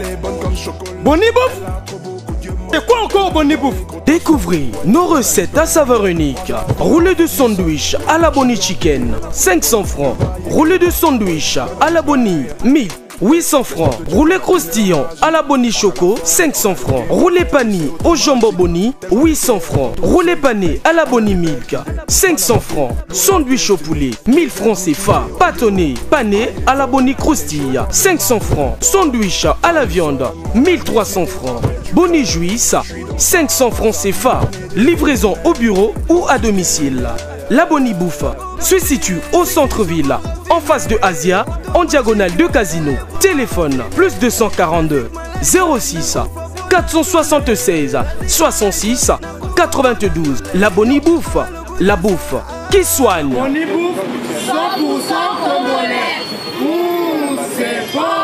Boni Bouffe. C'est quoi encore Boni Bouffe? Découvrez nos recettes à saveur unique. Roulé de sandwich à la Boni Chicken, 500 francs. Roulé de sandwich à la Boni Meat, 800 francs. Roulé croustillant à la Boni Choco, 500 francs. Roulé pané au jambon Boni, 800 francs. Roulé pané à la Boni Milk, 500 francs. Sandwich au poulet, 1000 francs CFA. Pâtonné, pané à la Boni Croustille, 500 francs. Sandwich à la viande, 1300 francs. Boni Juice, 500 francs CFA. Livraison au bureau ou à domicile. La Boni Bouffe se situe au centre-ville, en face de Asia, en diagonale de Casino. Téléphone plus 242 06 476 66 92. La Boni Bouffe, la bouffe qui soigne. Boni Bouffe 100% congolais. C'est bon.